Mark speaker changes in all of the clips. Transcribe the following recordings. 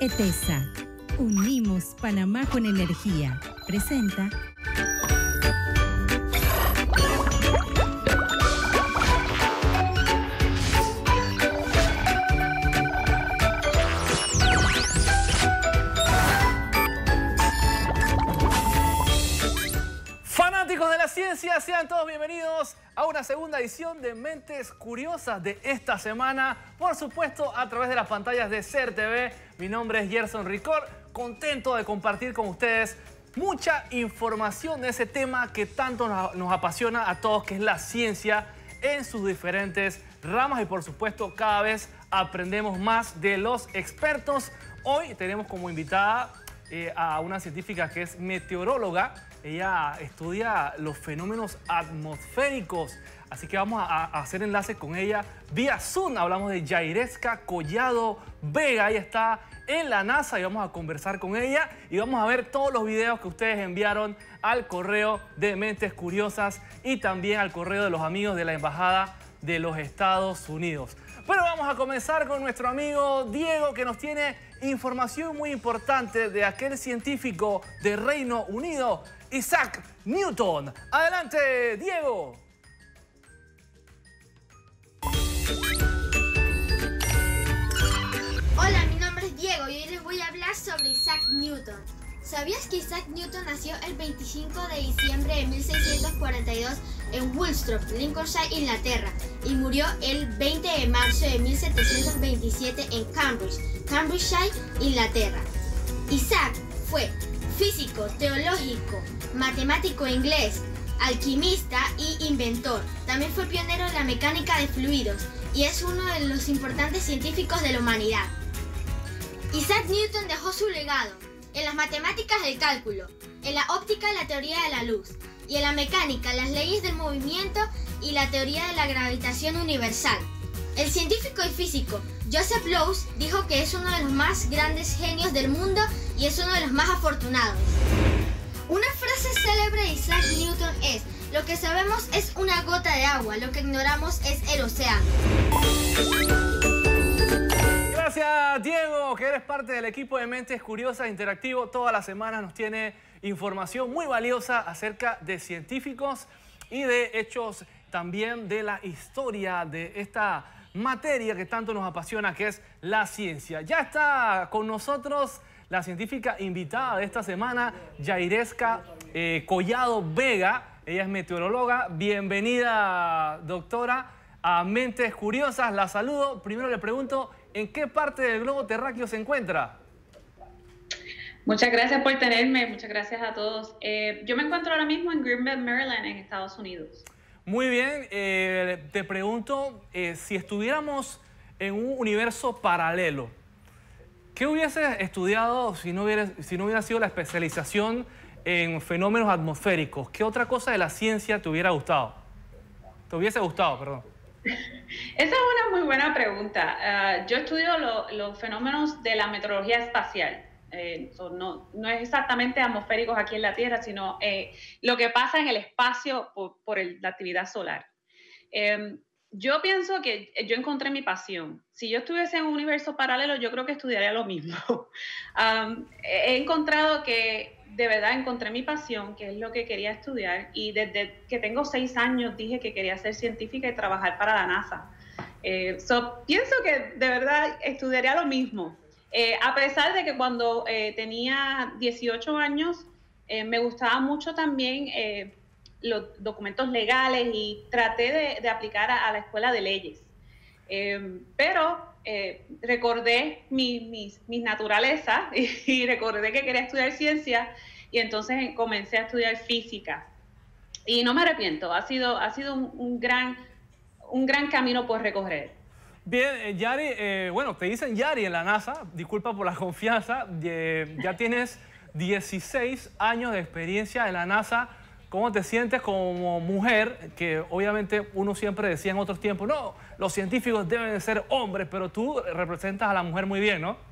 Speaker 1: ETESA. Unimos Panamá con energía. Presenta.
Speaker 2: Fanáticos de la ciencia, sean todos bienvenidos a una segunda edición de Mentes Curiosas de esta semana. Por supuesto, a través de las pantallas de SER TV. Mi nombre es Gerson Ricor, contento de compartir con ustedes mucha información de ese tema que tanto nos apasiona a todos, que es la ciencia en sus diferentes ramas. Y por supuesto, cada vez aprendemos más de los expertos. Hoy tenemos como invitada a una científica que es meteoróloga. Ella estudia los fenómenos atmosféricos, así que vamos a hacer enlace con ella vía Zoom. Hablamos de Yaireska Collado Vega. Ella está en la NASA y vamos a conversar con ella y vamos a ver todos los videos que ustedes enviaron al correo de Mentes Curiosas y también al correo de los amigos de la Embajada de los Estados Unidos. Pero vamos a comenzar con nuestro amigo Diego, que nos tiene información muy importante de aquel científico de Reino Unido, Isaac Newton. Adelante, Diego.
Speaker 3: Hola, mi nombre es Diego y hoy les voy a hablar sobre Isaac Newton. ¿Sabías que Isaac Newton nació el 25 de diciembre de 1642 en Woolsthorpe, Lincolnshire, Inglaterra, y murió el 20 de marzo de 1727 en Cambridge, Cambridgeshire, Inglaterra? Isaac fue físico, teológico, matemático inglés, alquimista y inventor. También fue pionero en la mecánica de fluidos y es uno de los importantes científicos de la humanidad. Isaac Newton dejó su legado en las matemáticas del cálculo, en la óptica la teoría de la luz y en la mecánica las leyes del movimiento y la teoría de la gravitación universal. El científico y físico Joseph Lowes dijo que es uno de los más grandes genios del mundo y es uno de los más afortunados. Una frase célebre de Isaac Newton es: lo que sabemos es una gota de agua, lo que ignoramos es el océano.
Speaker 2: Gracias, Diego, que eres parte del equipo de Mentes Curiosas Interactivo. Todas las semanas nos tiene información muy valiosa acerca de científicos y de hechos también de la historia de esta materia que tanto nos apasiona, que es la ciencia. Ya está con nosotros la científica invitada de esta semana, Yaireska Collado Vega. Ella es meteoróloga. Bienvenida, doctora, a Mentes Curiosas. La saludo. Primero le pregunto, ¿en qué parte del globo terráqueo se encuentra?
Speaker 4: Muchas gracias por tenerme, muchas gracias a todos. Yo me encuentro ahora mismo en Green Bay, Maryland, en Estados Unidos.
Speaker 2: Muy bien, te pregunto, si estuviéramos en un universo paralelo, ¿qué hubieses estudiado si no hubiera sido la especialización en fenómenos atmosféricos? ¿Qué otra cosa de la ciencia te hubiera gustado? Te hubiese gustado, perdón.
Speaker 4: Esa es una muy buena pregunta. Yo estudio los fenómenos de la meteorología espacial. No es exactamente atmosféricos aquí en la Tierra, sino lo que pasa en el espacio por la actividad solar. Yo pienso que yo encontré mi pasión. Si yo estuviese en un universo paralelo, yo creo que estudiaría lo mismo. He encontrado que de verdad encontré mi pasión, que es lo que quería estudiar, y desde que tengo 6 años dije que quería ser científica y trabajar para la NASA. Pienso que de verdad estudiaría lo mismo. A pesar de que cuando tenía 18 años me gustaba mucho también los documentos legales y traté de aplicar a la escuela de leyes. Pero recordé mis naturalezas y recordé que quería estudiar ciencia y entonces comencé a estudiar física. Y no me arrepiento, ha sido un gran camino por recorrer.
Speaker 2: Bien, Yari, bueno, te dicen Yari en la NASA, disculpa por la confianza, ya tienes 16 años de experiencia en la NASA. ¿Cómo te sientes como mujer? Que obviamente uno siempre decía en otros tiempos, no, los científicos deben de ser hombres, pero tú representas a la mujer muy bien, ¿no?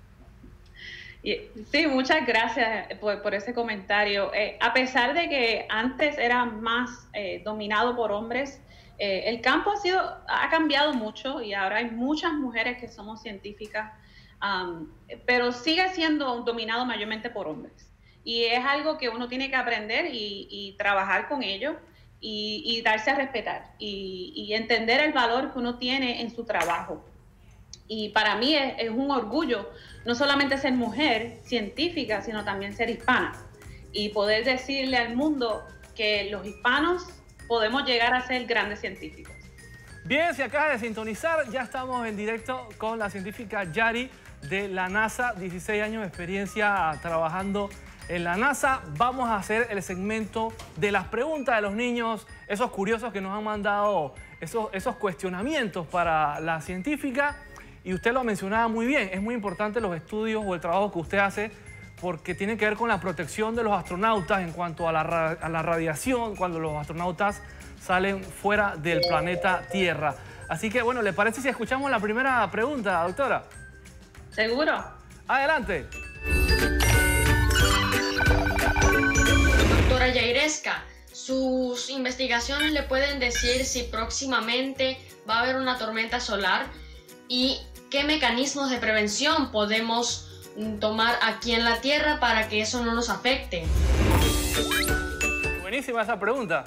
Speaker 4: Sí, muchas gracias por ese comentario. A pesar de que antes era más dominado por hombres, El campo ha cambiado mucho y ahora hay muchas mujeres que somos científicas, pero sigue siendo dominado mayormente por hombres. Y es algo que uno tiene que aprender y trabajar con ello y darse a respetar y entender el valor que uno tiene en su trabajo. Y para mí es un orgullo no solamente ser mujer científica, sino también ser hispana y poder decirle al mundo que los hispanos podemos llegar a ser grandes científicos.
Speaker 2: Bien, si acabas de sintonizar, ya estamos en directo con la científica Yari de la NASA, 16 años de experiencia trabajando en la NASA. Vamos a hacer el segmento de las preguntas de los niños, esos curiosos que nos han mandado esos cuestionamientos para la científica. Y usted lo mencionaba muy bien, es muy importante los estudios o el trabajo que usted hace porque tiene que ver con la protección de los astronautas en cuanto a la radiación cuando los astronautas salen fuera del planeta Tierra. Así que, bueno, ¿le parece si escuchamos la primera pregunta, doctora?
Speaker 4: ¿Seguro?
Speaker 2: Adelante.
Speaker 5: Doctora Yairesca, ¿sus investigaciones le pueden decir si próximamente va a haber una tormenta solar y qué mecanismos de prevención podemos tomar aquí en la Tierra para que eso no nos afecte?
Speaker 2: Buenísima esa pregunta.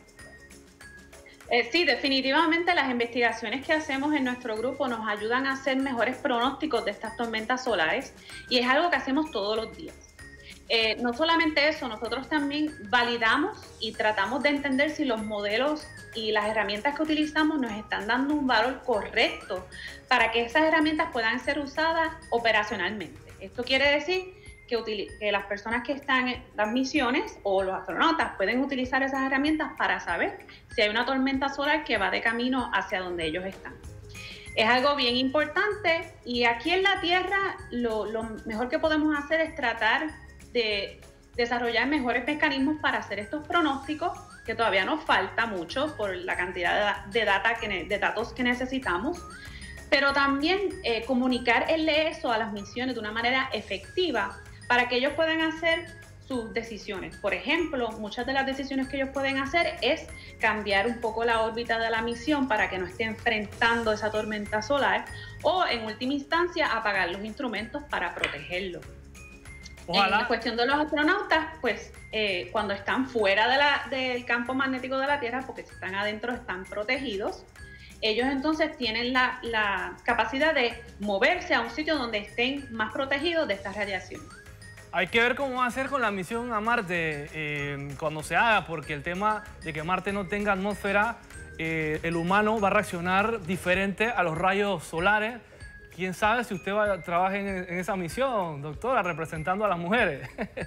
Speaker 4: Sí, definitivamente las investigaciones que hacemos en nuestro grupo nos ayudan a hacer mejores pronósticos de estas tormentas solares y es algo que hacemos todos los días. No solamente eso, nosotros también validamos y tratamos de entender si los modelos y las herramientas que utilizamos nos están dando un valor correcto para que esas herramientas puedan ser usadas operacionalmente. Esto quiere decir que las personas que están en las misiones o los astronautas pueden utilizar esas herramientas para saber si hay una tormenta solar que va de camino hacia donde ellos están. Es algo bien importante y aquí en la Tierra lo mejor que podemos hacer es tratar de desarrollar mejores mecanismos para hacer estos pronósticos, que todavía nos falta mucho por la cantidad de datos que necesitamos, pero también comunicarle eso a las misiones de una manera efectiva para que ellos puedan hacer sus decisiones. Por ejemplo, muchas de las decisiones que ellos pueden hacer es cambiar un poco la órbita de la misión para que no esté enfrentando esa tormenta solar o, en última instancia, apagar los instrumentos para protegerlo.
Speaker 2: Ojalá.
Speaker 4: En la cuestión de los astronautas, pues cuando están fuera del campo magnético de la Tierra, porque si están adentro están protegidos, ellos entonces tienen la capacidad de moverse a un sitio donde estén más protegidos de esta radiación.
Speaker 2: Hay que ver cómo va a ser con la misión a Marte cuando se haga, porque el tema de que Marte no tenga atmósfera, el humano va a reaccionar diferente a los rayos solares. ¿Quién sabe si usted trabaja en esa misión, doctora, representando a las mujeres?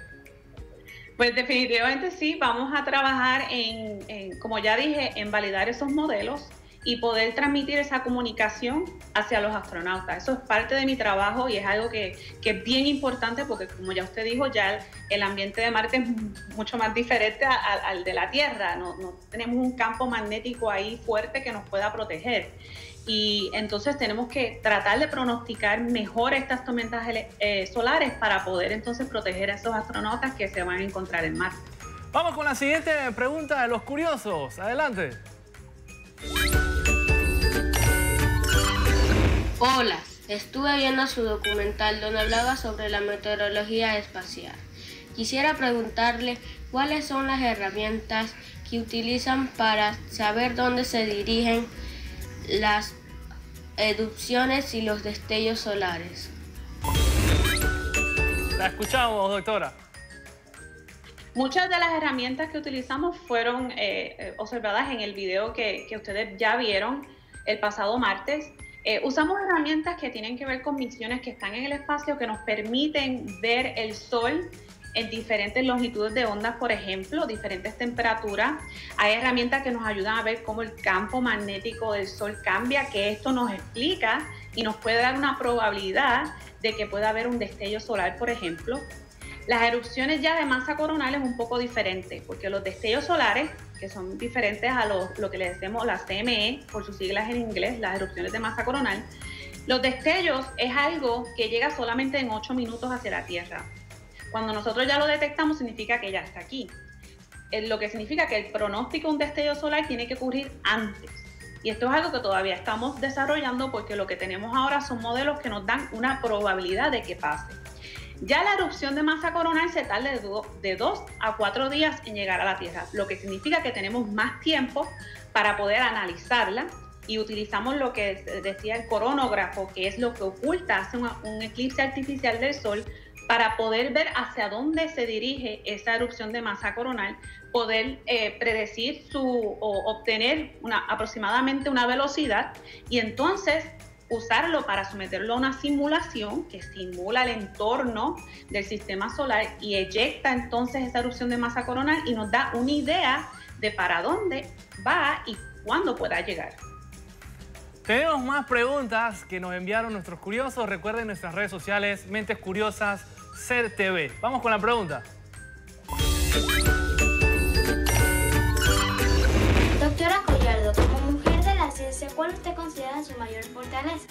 Speaker 4: Pues definitivamente sí, vamos a trabajar como ya dije, en validar esos modelos y poder transmitir esa comunicación hacia los astronautas. Eso es parte de mi trabajo y es algo que es bien importante porque, como ya usted dijo, ya el ambiente de Marte es mucho más diferente al de la Tierra. No tenemos un campo magnético ahí fuerte que nos pueda proteger. Y entonces tenemos que tratar de pronosticar mejor estas tormentas solares para poder entonces proteger a esos astronautas que se van a encontrar en Marte.
Speaker 2: Vamos con la siguiente pregunta de los curiosos. Adelante.
Speaker 5: Hola, estuve viendo su documental donde hablaba sobre la meteorología espacial. Quisiera preguntarle cuáles son las herramientas que utilizan para saber dónde se dirigen las erupciones y los destellos solares.
Speaker 2: La escuchamos, doctora.
Speaker 4: Muchas de las herramientas que utilizamos fueron observadas en el video que ustedes ya vieron el pasado martes. Usamos herramientas que tienen que ver con misiones que están en el espacio que nos permiten ver el sol en diferentes longitudes de ondas, por ejemplo, diferentes temperaturas. Hay herramientas que nos ayudan a ver cómo el campo magnético del sol cambia, que esto nos explica y nos puede dar una probabilidad de que pueda haber un destello solar, por ejemplo. Las erupciones ya de masa coronal es un poco diferente, porque los destellos solares, que son diferentes a lo que le decimos las CME, por sus siglas en inglés, las erupciones de masa coronal, los destellos es algo que llega solamente en 8 minutos hacia la Tierra. Cuando nosotros ya lo detectamos significa que ya está aquí. lo que significa que el pronóstico de un destello solar tiene que ocurrir antes. Y esto es algo que todavía estamos desarrollando porque lo que tenemos ahora son modelos que nos dan una probabilidad de que pase. Ya la erupción de masa coronal se tarda de 2 a 4 días en llegar a la Tierra, lo que significa que tenemos más tiempo para poder analizarla y utilizamos lo que decía el coronógrafo, que es lo que oculta, hace un eclipse artificial del Sol, para poder ver hacia dónde se dirige esa erupción de masa coronal, poder predecir o obtener aproximadamente una velocidad y entonces usarlo para someterlo a una simulación que simula el entorno del sistema solar y eyecta entonces esa erupción de masa coronal y nos da una idea de para dónde va y cuándo pueda llegar.
Speaker 2: Tenemos más preguntas que nos enviaron nuestros curiosos. Recuerden nuestras redes sociales, Mentes Curiosas, CERTV. Vamos con la pregunta.
Speaker 6: Doctora Collardo, como mujer de la ciencia, ¿cuál usted considera su mayor fortaleza?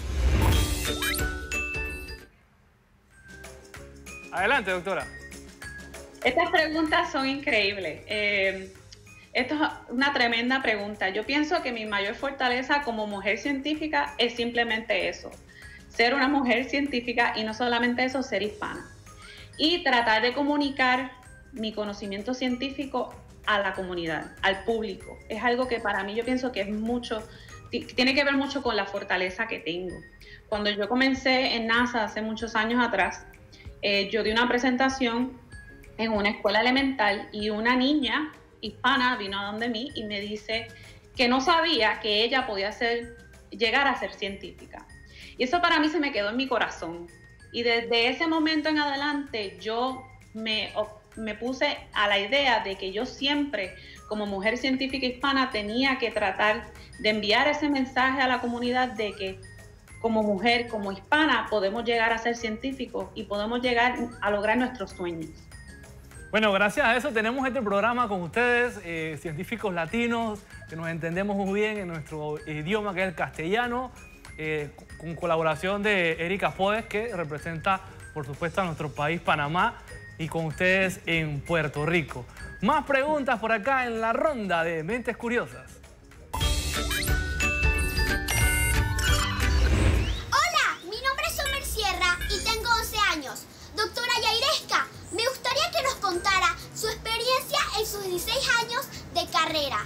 Speaker 2: Adelante, doctora.
Speaker 4: Estas preguntas son increíbles. Esto es una tremenda pregunta. Yo pienso que mi mayor fortaleza como mujer científica es simplemente eso, ser una mujer científica y no solamente eso, ser hispana. Y tratar de comunicar mi conocimiento científico a la comunidad, al público. Es algo que para mí yo pienso que es mucho, tiene que ver mucho con la fortaleza que tengo. Cuando yo comencé en NASA hace muchos años atrás, yo di una presentación en una escuela elemental y una niña hispana vino a donde mí y me dice que no sabía que ella podía llegar a ser científica. Y eso para mí se me quedó en mi corazón. Y desde ese momento en adelante yo me puse a la idea de que yo siempre, como mujer científica hispana, tenía que tratar de enviar ese mensaje a la comunidad de que como mujer, como hispana, podemos llegar a ser científicos y podemos llegar a lograr nuestros sueños.
Speaker 2: Bueno, gracias a eso tenemos este programa con ustedes, científicos latinos, que nos entendemos muy bien en nuestro idioma, que es el castellano, con colaboración de Erika Podes, que representa, por supuesto, a nuestro país, Panamá, y con ustedes en Puerto Rico. Más preguntas por acá en la ronda de Mentes Curiosas.
Speaker 3: Hola, mi nombre es Omer Sierra y tengo 11 años. Doctora Yairesca, me gustaría que nos contara su experiencia en sus 16 años de carrera.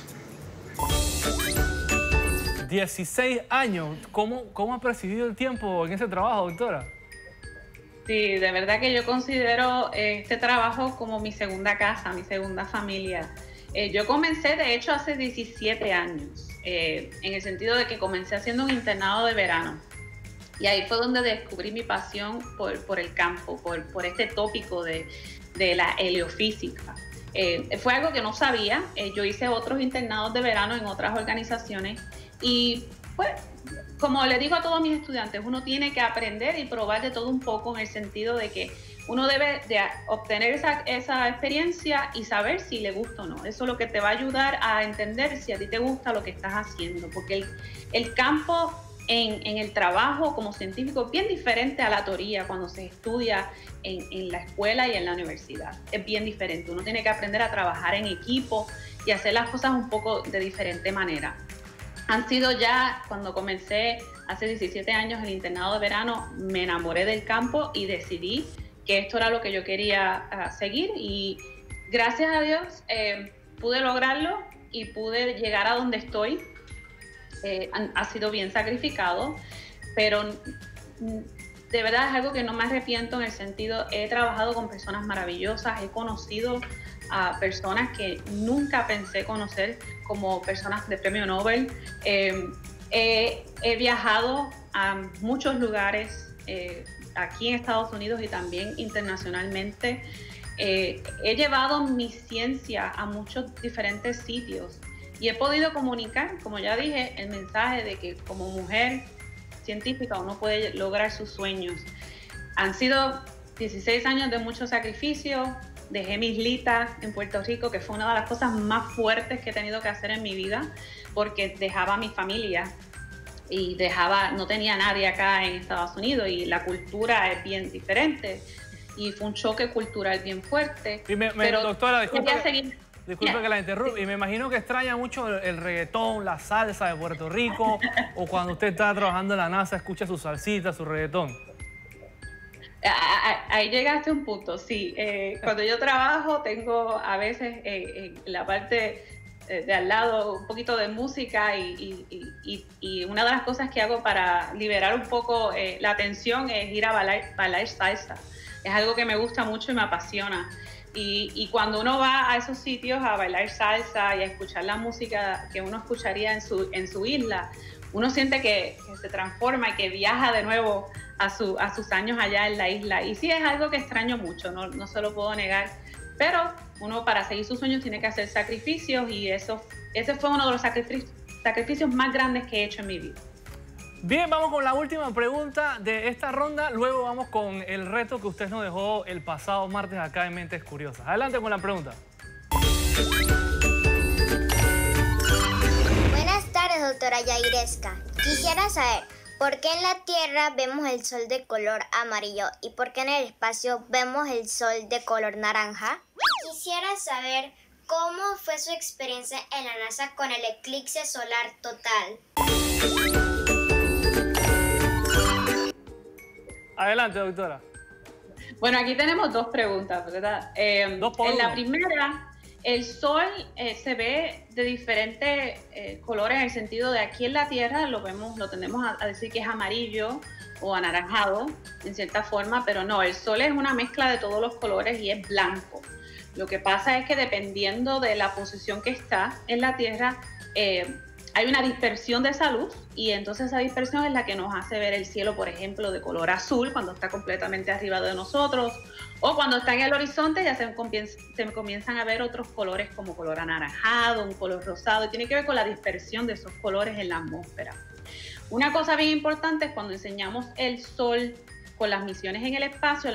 Speaker 2: 16 años. ¿Cómo ha percibido el tiempo en ese trabajo, doctora?
Speaker 4: Sí, de verdad que yo considero este trabajo como mi segunda casa, mi segunda familia. Yo comencé, de hecho, hace 17 años, en el sentido de que comencé haciendo un internado de verano. Y ahí fue donde descubrí mi pasión por el campo, por este tópico de la heliofísica. Fue algo que no sabía. Yo hice otros internados de verano en otras organizaciones y pues, como le digo a todos mis estudiantes, uno tiene que aprender y probar de todo un poco en el sentido de que uno debe de obtener esa experiencia y saber si le gusta o no. Eso es lo que te va a ayudar a entender si a ti te gusta lo que estás haciendo, porque el campo en el trabajo como científico es bien diferente a la teoría cuando se estudia en la escuela y en la universidad. Es bien diferente. Uno tiene que aprender a trabajar en equipo y hacer las cosas un poco de diferente manera. Han sido ya, cuando comencé hace 17 años el internado de verano, me enamoré del campo y decidí que esto era lo que yo quería seguir y gracias a Dios pude lograrlo y pude llegar a donde estoy. Ha sido bien sacrificado, pero de verdad es algo que no me arrepiento en el sentido, he trabajado con personas maravillosas, he conocido a personas que nunca pensé conocer como personas de premio Nobel. He viajado a muchos lugares aquí en Estados Unidos y también internacionalmente. He llevado mi ciencia a muchos diferentes sitios y he podido comunicar, como ya dije, el mensaje de que como mujer científica uno puede lograr sus sueños. Han sido 16 años de mucho sacrificio. Dejé mi islita en Puerto Rico, que fue una de las cosas más fuertes que he tenido que hacer en mi vida, porque dejaba a mi familia y no tenía nadie acá en Estados Unidos y la cultura es bien diferente y fue un choque cultural bien fuerte.
Speaker 2: Doctora, disculpe, Disculpe que la interrumpa. Y me imagino que extraña mucho el reggaetón, la salsa de Puerto Rico, o cuando usted está trabajando en la NASA, escucha su salsita, su reggaetón.
Speaker 4: Ahí llegaste a un punto, sí. Cuando yo trabajo tengo a veces en la parte de al lado un poquito de música y una de las cosas que hago para liberar un poco la tensión es ir a bailar salsa. Es algo que me gusta mucho y me apasiona. Y cuando uno va a esos sitios a bailar salsa y a escuchar la música que uno escucharía en su isla, uno siente que se transforma y que viaja de nuevo a sus años allá en la isla. Y sí, es algo que extraño mucho, no se lo puedo negar. Pero uno para seguir sus sueños tiene que hacer sacrificios y ese fue uno de los sacrificios más grandes que he hecho en mi vida.
Speaker 2: Bien, vamos con la última pregunta de esta ronda. Luego vamos con el reto que usted nos dejó el pasado martes acá en Mentes Curiosas. Adelante con la pregunta.
Speaker 7: Buenas tardes, doctora Yairesca. Quisiera saber por qué en la Tierra vemos el sol de color amarillo y por qué en el espacio vemos el sol de color naranja. Quisiera saber cómo fue su experiencia en la NASA con el eclipse solar total.
Speaker 2: Adelante, doctora.
Speaker 4: Bueno, aquí tenemos dos preguntas, ¿verdad?
Speaker 2: Dos por
Speaker 4: en
Speaker 2: uno.
Speaker 4: la primera, el sol se ve de diferentes colores en el sentido de aquí en la Tierra lo tendemos a decir que es amarillo o anaranjado en cierta forma, pero no, el sol es una mezcla de todos los colores y es blanco. Lo que pasa es que dependiendo de la posición que está en la Tierra, hay una dispersión de esa luz y entonces esa dispersión es la que nos hace ver el cielo, por ejemplo, de color azul cuando está completamente arriba de nosotros, o cuando está en el horizonte ya se comienzan a ver otros colores como color anaranjado, un color rosado, y tiene que ver con la dispersión de esos colores en la atmósfera. Una cosa bien importante es cuando enseñamos el sol con las misiones en el espacio,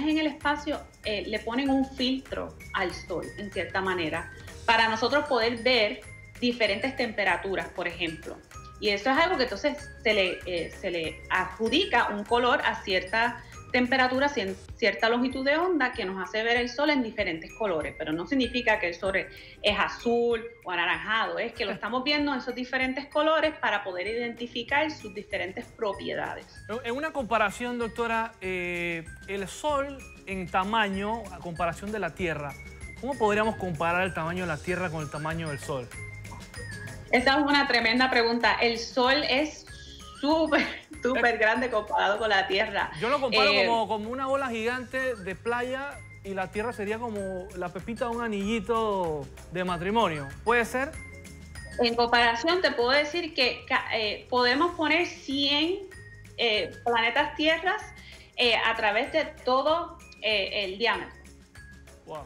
Speaker 4: le ponen un filtro al sol, en cierta manera, para nosotros poder ver diferentes temperaturas, por ejemplo. Y eso es algo que entonces se le adjudica un color a cierta temperatura, cierta longitud de onda que nos hace ver el sol en diferentes colores, pero no significa que el sol es azul o anaranjado, es que lo estamos viendo en esos diferentes colores para poder identificar sus diferentes propiedades.
Speaker 2: En una comparación, doctora, el sol en tamaño, a comparación de la Tierra, ¿cómo podríamos comparar el tamaño de la Tierra con el tamaño del sol?
Speaker 4: Esa es una tremenda pregunta. El sol es súper grande comparado con la Tierra.
Speaker 2: Yo lo comparo como una bola gigante de playa y la Tierra sería como la pepita de un anillito de matrimonio. ¿Puede ser?
Speaker 4: En comparación te puedo decir que podemos poner 100 planetas Tierras a través de todo el diámetro.
Speaker 2: Wow.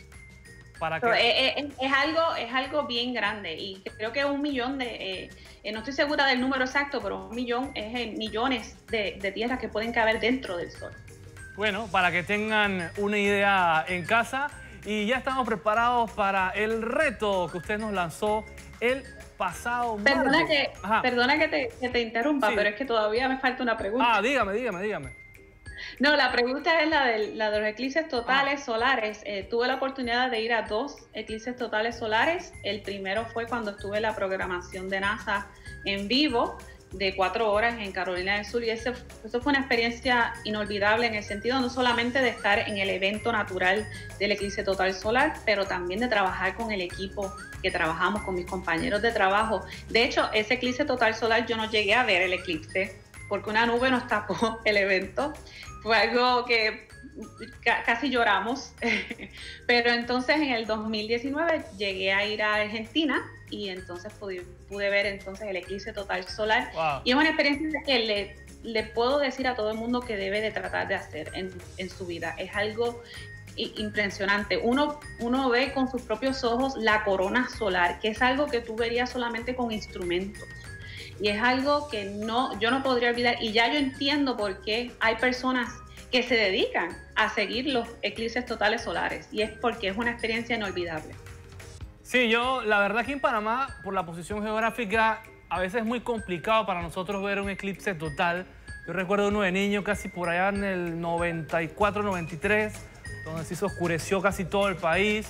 Speaker 2: ¿Para qué?
Speaker 4: Es algo bien grande y creo que 1 millón no estoy segura del número exacto, pero 1 millón es millones de tierras que pueden caber dentro del sol.
Speaker 2: Bueno, para que tengan una idea en casa, y ya estamos preparados para el reto que usted nos lanzó el pasado martes.
Speaker 4: Perdona que te interrumpa, sí. Pero es que todavía me falta una pregunta.
Speaker 2: Dígame.
Speaker 4: No, la pregunta es la de los eclipses totales solares. Tuve la oportunidad de ir a 2 eclipses totales solares. El primero fue cuando estuve en la programación de NASA en vivo de 4 horas en Carolina del Sur, y eso fue una experiencia inolvidable en el sentido no solamente de estar en el evento natural del eclipse total solar, pero también de trabajar con el equipo que trabajamos, con mis compañeros de trabajo. De hecho, ese eclipse total solar yo no llegué a ver el eclipse porque una nube nos tapó el evento. Fue algo que casi lloramos, pero entonces en el 2019 llegué a ir a Argentina y entonces pude ver entonces el eclipse total solar. Wow. Y es una experiencia que le puedo decir a todo el mundo que debe de tratar de hacer en su vida. Es algo impresionante. Uno ve con sus propios ojos la corona solar, que es algo que tú verías solamente con instrumentos. Y es algo que yo no podría olvidar, y ya yo entiendo por qué hay personas que se dedican a seguir los eclipses totales solares, y es porque es una experiencia inolvidable.
Speaker 2: Sí, la verdad aquí en Panamá, por la posición geográfica, a veces es muy complicado para nosotros ver un eclipse total. Yo recuerdo uno de niño casi por allá en el 94, 93, donde se oscureció casi todo el país.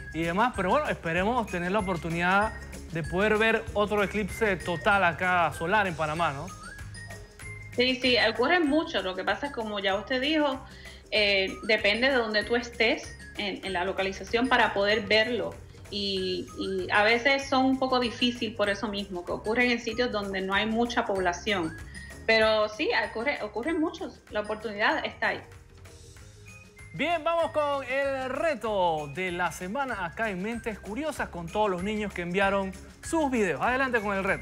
Speaker 2: y demás. Pero bueno, esperemos tener la oportunidad de poder ver otro eclipse total acá solar en Panamá, ¿no?
Speaker 4: Sí, sí, ocurren mucho. Lo que pasa es, como ya usted dijo, depende de donde tú estés en la localización para poder verlo. Y a veces son un poco difícil por eso mismo, que ocurren en sitios donde no hay mucha población. Pero sí, ocurren muchos. La oportunidad está ahí.
Speaker 2: Bien, vamos con el reto de la semana acá en Mentes Curiosas con todos los niños que enviaron sus videos. Adelante con el reto.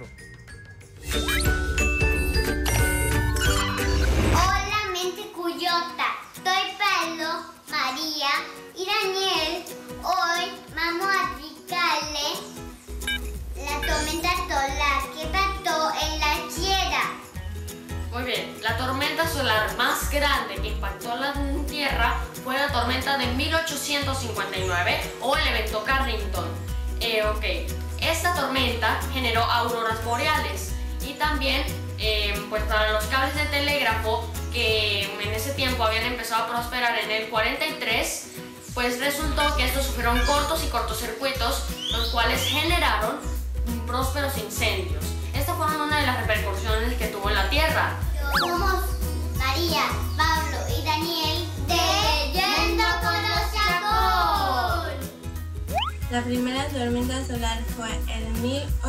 Speaker 7: Hola, Mente Curiosa. Soy Pablo, María y Daniel. Hoy vamos a explicarles la tormenta solar que pasó en la Tierra.
Speaker 5: Muy bien, la tormenta solar más grande que impactó la Tierra fue la tormenta de 1859 o el evento Carrington. Esta tormenta generó auroras boreales y también pues para los cables de telégrafo que en ese tiempo habían empezado a prosperar en el 43, pues resultó que estos sufrieron cortos y cortocircuitos, los cuales generaron prósperos incendios. Estas fueron una de las repercusiones que tuvo en la Tierra.
Speaker 7: Somos María, Pablo y Daniel de Yendo con los Chacón.
Speaker 6: La primera tormenta solar fue en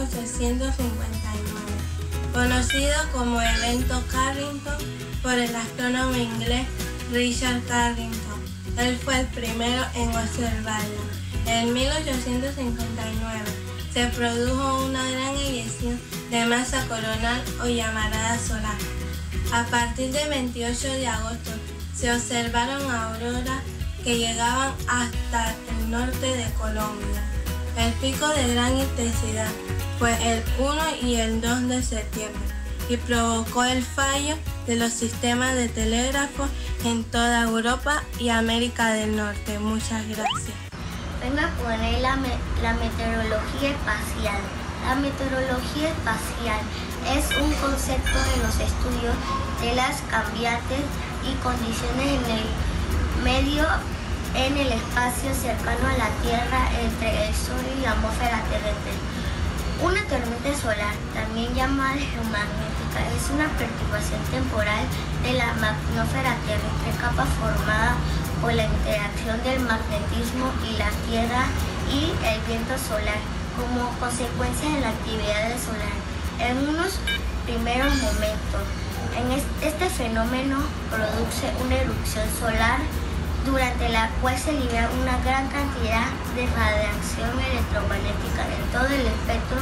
Speaker 6: 1859, conocido como evento Carrington por el astrónomo inglés Richard Carrington. Él fue el primero en observarla. En 1859 se produjo una gran eyección de masa coronal o llamarada solar. A partir del 28 de agosto se observaron auroras que llegaban hasta el norte de Colombia. El pico de gran intensidad fue el 1 y el 2 de septiembre y provocó el fallo de los sistemas de telégrafo en toda Europa y América del Norte. Muchas gracias.
Speaker 7: Vengo a poner la meteorología espacial. La meteorología espacial es un concepto de los estudios de las cambiantes y condiciones en el medio en el espacio cercano a la Tierra entre el Sol y la atmósfera terrestre. Una tormenta solar, también llamada geomagnética, es una perturbación temporal de la atmósfera terrestre, capa formada por la interacción del magnetismo y la Tierra y el viento solar como consecuencia de la actividad solar. En unos primeros momentos, este fenómeno produce una erupción solar durante la cual se libera una gran cantidad de radiación electromagnética en todo el espectro,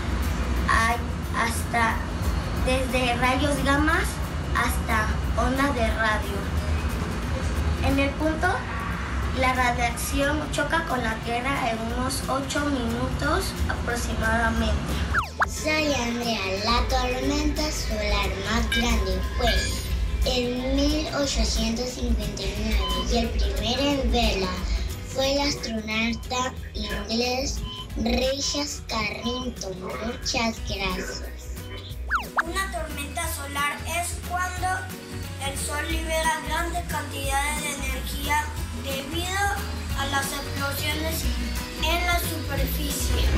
Speaker 7: hasta desde rayos gamma hasta ondas de radio. En el punto, la radiación choca con la Tierra en unos 8 minutos aproximadamente.
Speaker 3: Soy Andrea. La tormenta solar más grande fue en 1859 y el primero en verla fue el astronauta inglés Richard Carrington. Muchas gracias.
Speaker 6: Una tormenta solar es cuando el Sol libera grandes cantidades de energía debido a las explosiones en la superficie.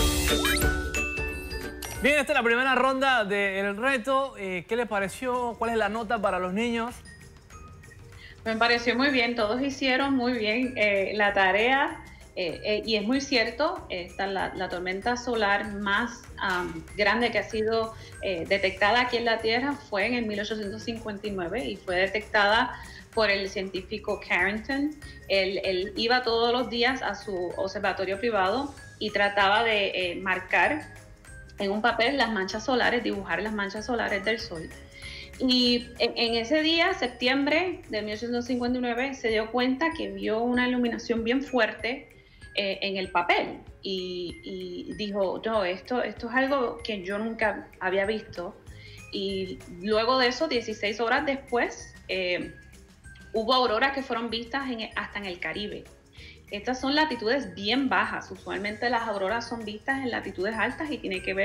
Speaker 2: Bien, esta es la primera ronda del reto. ¿Qué les pareció? ¿Cuál es la nota para los niños?
Speaker 4: Me pareció muy bien, todos hicieron muy bien la tarea y es muy cierto, la tormenta solar más grande que ha sido detectada aquí en la Tierra fue en el 1859 y fue detectada por el científico Carrington. Él iba todos los días a su observatorio privado y trataba de marcar en un papel las manchas solares, dibujar las manchas solares del Sol. Y en ese día, septiembre de 1859, se dio cuenta que vio una iluminación bien fuerte en el papel y dijo, no, esto es algo que yo nunca había visto. Y luego de eso, 16 horas después, hubo auroras que fueron vistas hasta en el Caribe. Estas son latitudes bien bajas. Usualmente las auroras son vistas en latitudes altas y tiene que ver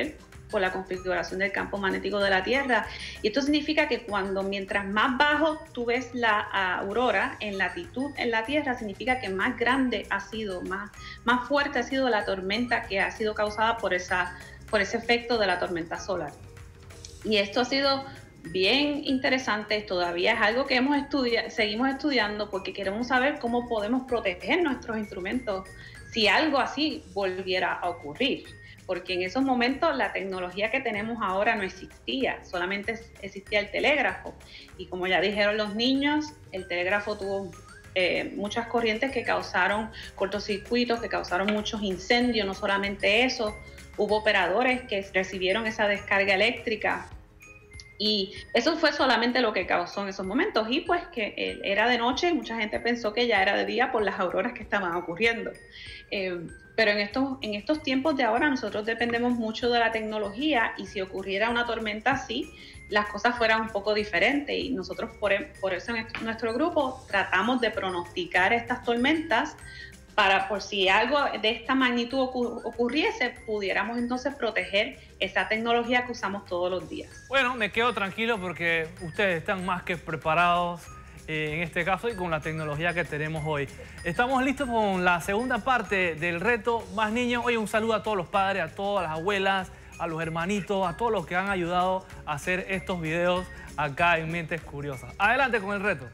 Speaker 4: por la configuración del campo magnético de la Tierra. Y esto significa que mientras más bajo tú ves la aurora en latitud en la Tierra, significa que más grande ha sido, más fuerte ha sido la tormenta que ha sido causada por ese efecto de la tormenta solar. Y esto ha sido bien interesante, todavía es algo que seguimos estudiando porque queremos saber cómo podemos proteger nuestros instrumentos si algo así volviera a ocurrir. Porque en esos momentos la tecnología que tenemos ahora no existía, solamente existía el telégrafo. Y como ya dijeron los niños, el telégrafo tuvo muchas corrientes que causaron cortocircuitos, que causaron muchos incendios. No solamente eso, hubo operadores que recibieron esa descarga eléctrica. Y eso fue solamente lo que causó en esos momentos. Y pues que era de noche, mucha gente pensó que ya era de día por las auroras que estaban ocurriendo. Pero en estos tiempos de ahora nosotros dependemos mucho de la tecnología, y si ocurriera una tormenta así, las cosas fueran un poco diferentes. Y nosotros por eso en nuestro grupo tratamos de pronosticar estas tormentas para, por si algo de esta magnitud ocurriese, pudiéramos entonces proteger esa tecnología que usamos todos los días.
Speaker 2: Bueno, me quedo tranquilo porque ustedes están más que preparados en este caso y con la tecnología que tenemos hoy. Estamos listos con la segunda parte del reto Más Niños. Oye, un saludo a todos los padres, a todas las abuelas, a los hermanitos, a todos los que han ayudado a hacer estos videos acá en Mentes Curiosas. Adelante con el reto.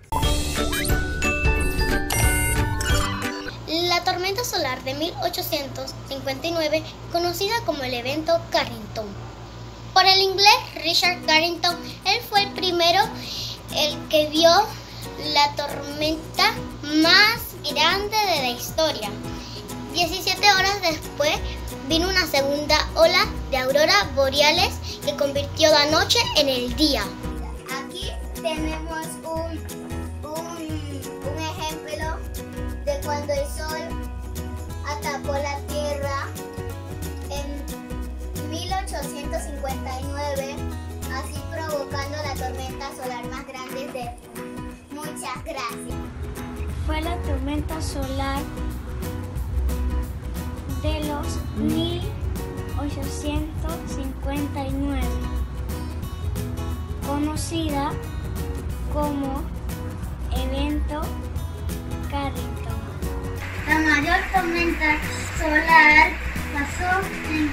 Speaker 3: La tormenta solar de 1859, conocida como el evento Carrington. Por el inglés Richard Carrington, él fue el primero el que vio la tormenta más grande de la historia. 17 horas después vino una segunda ola de auroras boreales que convirtió la noche en el día. Aquí tenemos un ejemplo de cuando el sol atacó la Tierra en 1859, así provocando la tormenta solar más grande del mundo. Muchas gracias.
Speaker 8: Fue la tormenta solar de los 1859, conocida como evento Carrington.
Speaker 3: La mayor tormenta solar pasó en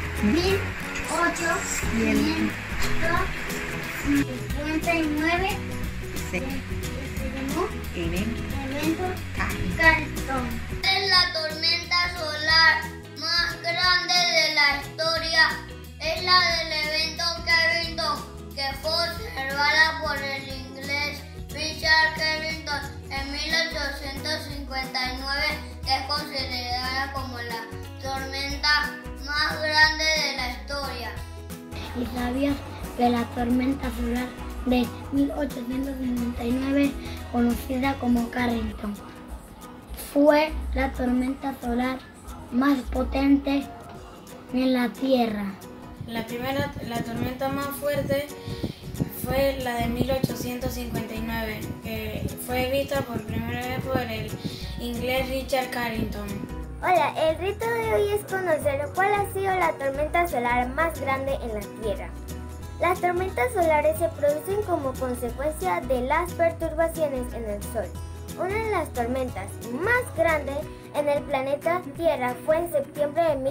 Speaker 3: 1859. Se llamó evento Carrington. Es la tormenta solar más grande de la historia. Es la del evento Carrington, que fue observada por el inglés Richard Carrington en 1859, que es considerada como la tormenta más grande de la historia.
Speaker 8: ¿Y sabías que la tormenta solar de 1859, conocida como Carrington, fue la tormenta solar más potente en la Tierra?
Speaker 6: La tormenta más fuerte fue la de 1859, que fue vista por primera vez por el inglés Richard Carrington.
Speaker 3: Hola, el reto de hoy es conocer cuál ha sido la tormenta solar más grande en la Tierra. Las tormentas solares se producen como consecuencia de las perturbaciones en el Sol. Una de las tormentas más grandes en el planeta Tierra fue en septiembre de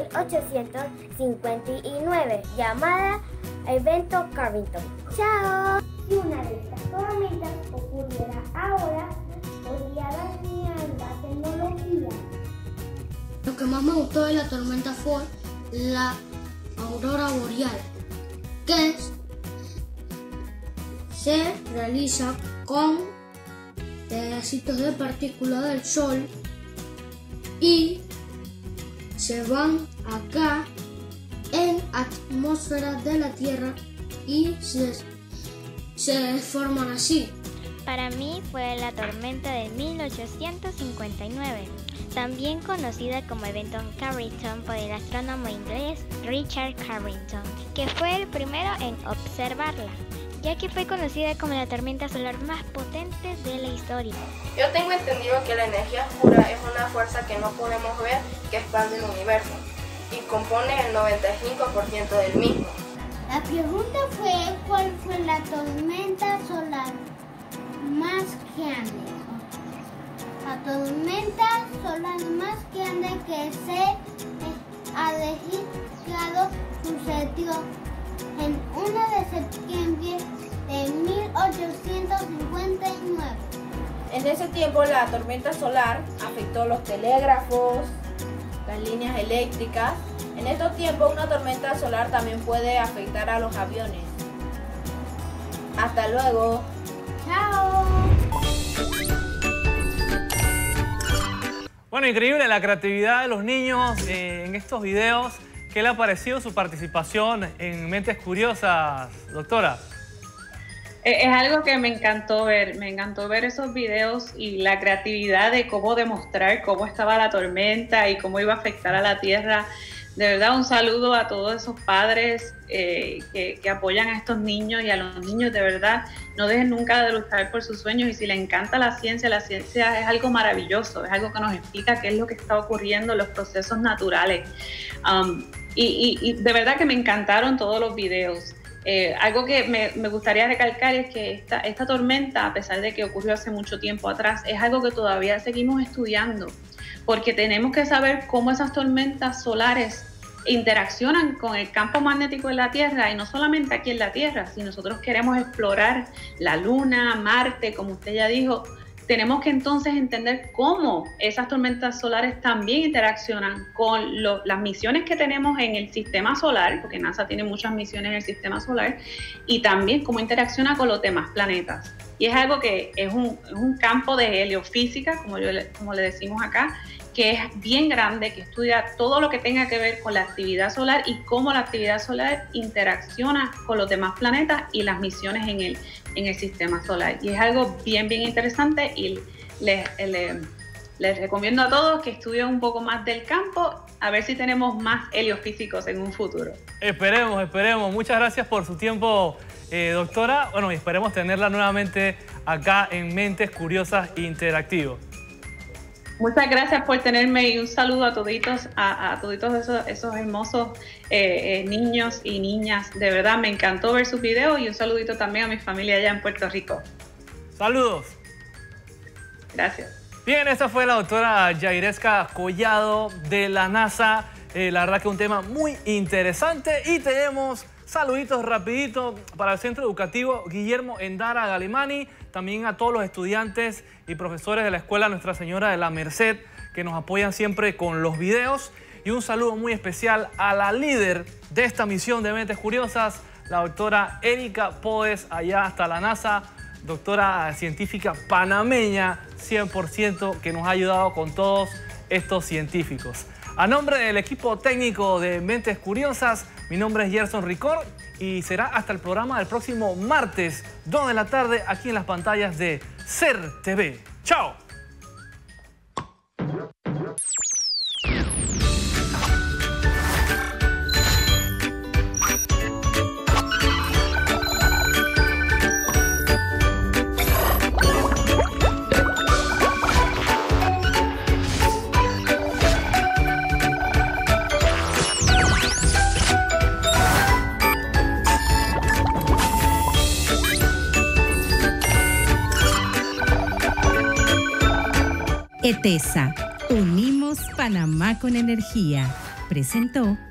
Speaker 3: 1859, llamada Evento Carrington. ¡Chao! Si una de estas tormentas ocurriera ahora, podría dañar la tecnología.
Speaker 8: Lo que más me gustó de la tormenta fue la aurora boreal, que se realiza con pedacitos de partículas del Sol y se van acá en atmósfera de la Tierra y se forman así.
Speaker 9: Para mí fue la tormenta de 1859, también conocida como evento Carrington por el astrónomo inglés Richard Carrington, que fue el primero en observarla, ya que fue conocida como la tormenta solar más potente de la historia.
Speaker 5: Yo tengo entendido que la energía oscura es una fuerza que no podemos ver que expande el universo y compone el 95% del mismo.
Speaker 8: La pregunta fue, ¿cuál fue la tormenta solar más grande? La tormenta solar más grande que se ha registrado sucedió el 1 de septiembre de 1859.
Speaker 10: En ese tiempo la tormenta solar afectó los telégrafos, las líneas eléctricas. En estos tiempos una tormenta solar también puede afectar a los aviones. Hasta luego.
Speaker 8: ¡Chao!
Speaker 2: Bueno, increíble la creatividad de los niños en estos videos. ¿Qué le ha parecido su participación en Mentes Curiosas, doctora?
Speaker 4: Es algo que me encantó ver esos videos y la creatividad de cómo demostrar cómo estaba la tormenta y cómo iba a afectar a la Tierra. De verdad, un saludo a todos esos padres que apoyan a estos niños y a los niños. De verdad, no dejen nunca de luchar por sus sueños, y si les encanta la ciencia es algo maravilloso, es algo que nos explica qué es lo que está ocurriendo en los procesos naturales. Y de verdad que me encantaron todos los videos. Algo que me gustaría recalcar es que esta tormenta, a pesar de que ocurrió hace mucho tiempo atrás, es algo que todavía seguimos estudiando, porque tenemos que saber cómo esas tormentas solares interaccionan con el campo magnético de la Tierra, y no solamente aquí en la Tierra. Si nosotros queremos explorar la Luna, Marte, como usted ya dijo, tenemos que entonces entender cómo esas tormentas solares también interaccionan con las misiones que tenemos en el sistema solar, porque NASA tiene muchas misiones en el sistema solar, y también cómo interacciona con los demás planetas. Y es algo que es un campo de heliofísica, como le decimos acá, que es bien grande, que estudia todo lo que tenga que ver con la actividad solar y cómo la actividad solar interacciona con los demás planetas y las misiones en el sistema solar. Y es algo bien interesante, y les recomiendo a todos que estudien un poco más del campo, a ver si tenemos más heliofísicos en un futuro.
Speaker 2: Esperemos. Muchas gracias por su tiempo, doctora. Bueno, y esperemos tenerla nuevamente acá en Mentes Curiosas Interactivo.
Speaker 4: Muchas gracias por tenerme, y un saludo a toditos esos hermosos niños y niñas. De verdad, me encantó ver sus videos, y un saludito también a mi familia allá en Puerto Rico.
Speaker 2: Saludos.
Speaker 4: Gracias.
Speaker 2: Bien, esta fue la doctora Yaireska Collado de la NASA. La verdad que un tema muy interesante, y tenemos saluditos rapidito para el Centro Educativo Guillermo Endara Galimani, también a todos los estudiantes y profesores de la Escuela Nuestra Señora de la Merced, que nos apoyan siempre con los videos. Y un saludo muy especial a la líder de esta misión de Mentes Curiosas, la doctora Erika Podes, allá hasta la NASA, doctora científica panameña 100%, que nos ha ayudado con todos estos científicos. A nombre del equipo técnico de Mentes Curiosas, mi nombre es Gerson Ricor, y será hasta el programa del próximo martes, 2 de la tarde, aquí en las pantallas de SER TV. ¡Chao!
Speaker 1: ETESA, unimos Panamá con energía. Presentó